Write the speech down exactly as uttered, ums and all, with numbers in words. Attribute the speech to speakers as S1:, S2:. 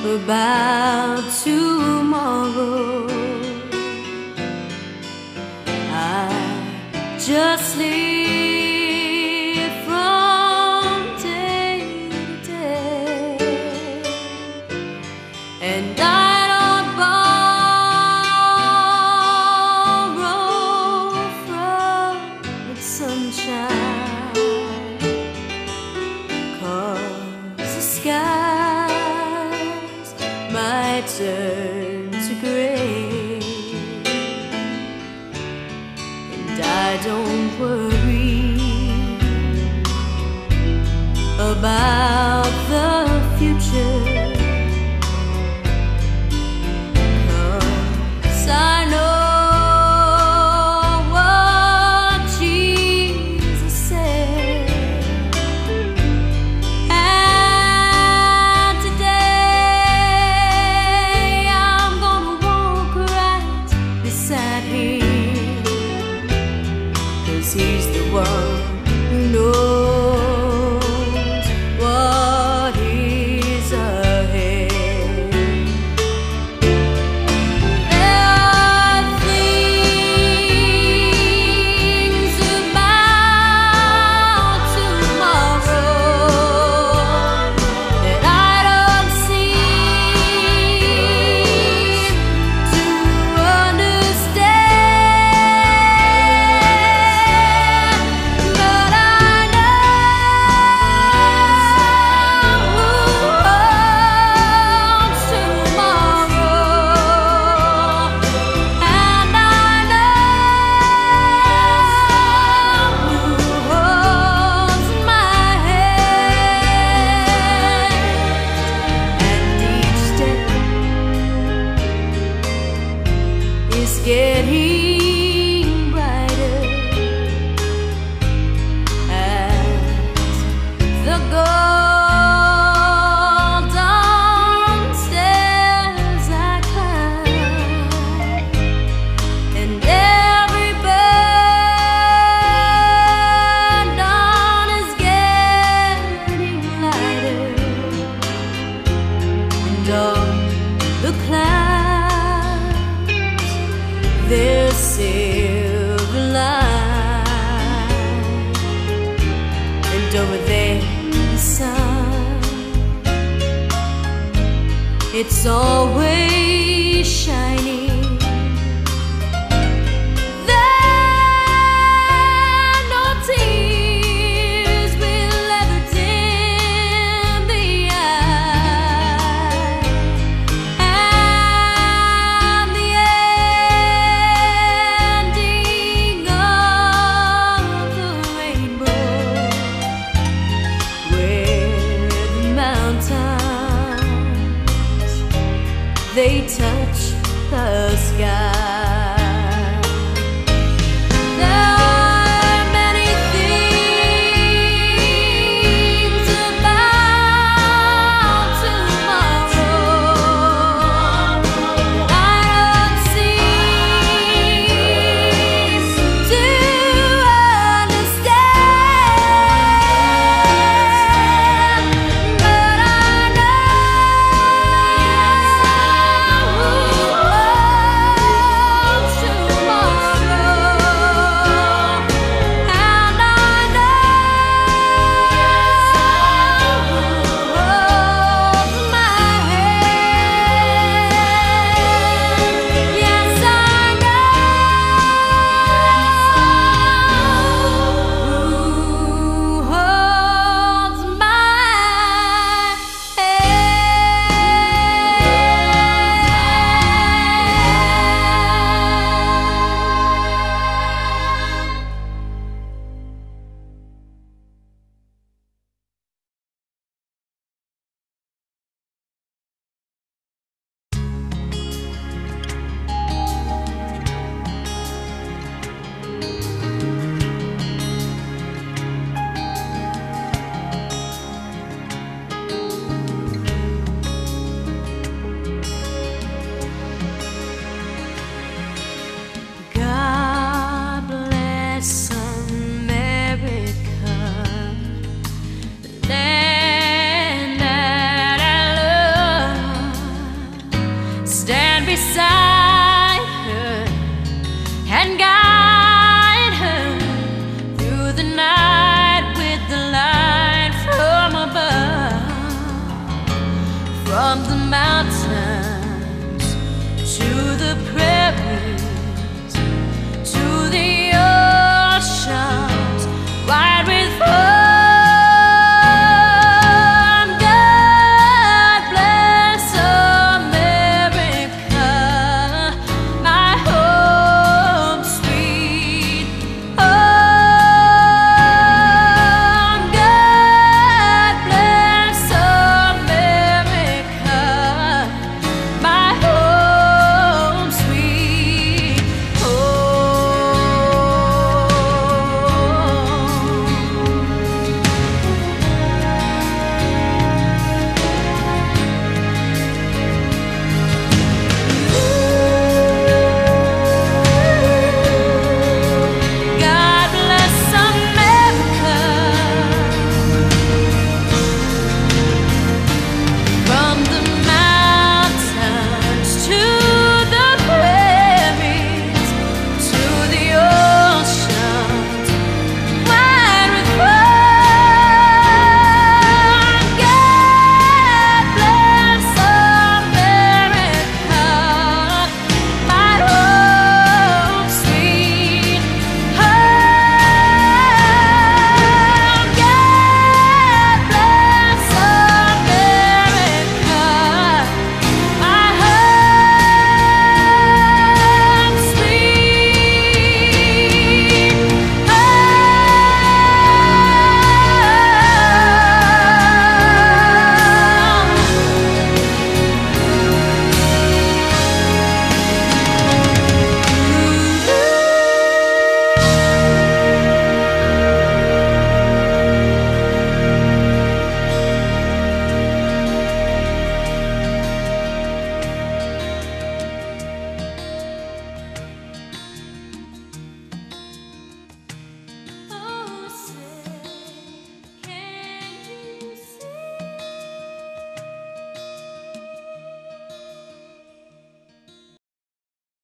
S1: about tomorrow. I just live from day to day, and I don't borrow from the sunshine, 'cause the skies might turn to gray, and I don't worry about the future, 'cause I know what Jesus said. And today I'm gonna walk right beside him, 'cause he's the one who knows what is ahead. There are things about tomorrow that I don't seem to understand, but I know who owns tomorrow, and I know who holds my hand, and each step is getting brighter as the golden stairs I climb, and every burden is getting lighter, and on the clouds there's silver line, and over there the sun, it's always shining. There no tears will ever dim the eye, and the ending of the rainbow, where the mountains, they touch the sky. There are many things about tomorrow that I don't seem to understand, but I know who owns beside her and guide her through the night with the light from above, from the mountains to the prairies.